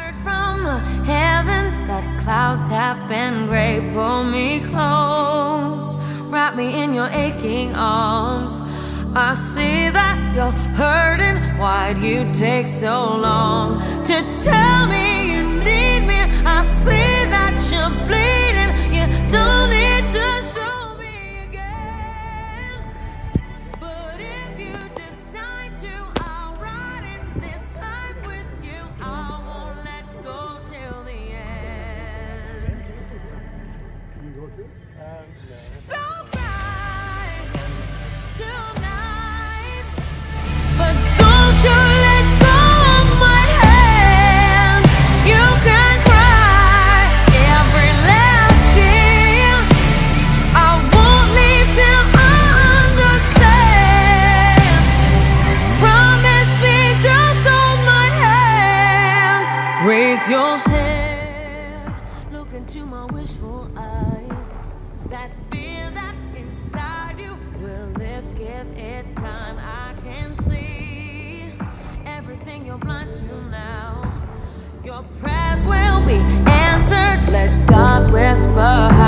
Heard from the heavens that clouds have been gray. Pull me close, wrap me in your aching arms. I see that you're hurting. Why'd you take so long to tell me you need me? I see that you're bleeding. You don't need to show me again. But if you decide to, I'll ride in this life with you. I won't let go till the end. So bright tonight, but don't you let go of my hand. You can cry every last tear. I won't leave till I understand. Promise me, just hold my hand. Raise your head, look into my wishful eyes. That fear that's inside you will lift, give it time. I can see everything you're blind to now. Your prayers will be answered. Let God whisper.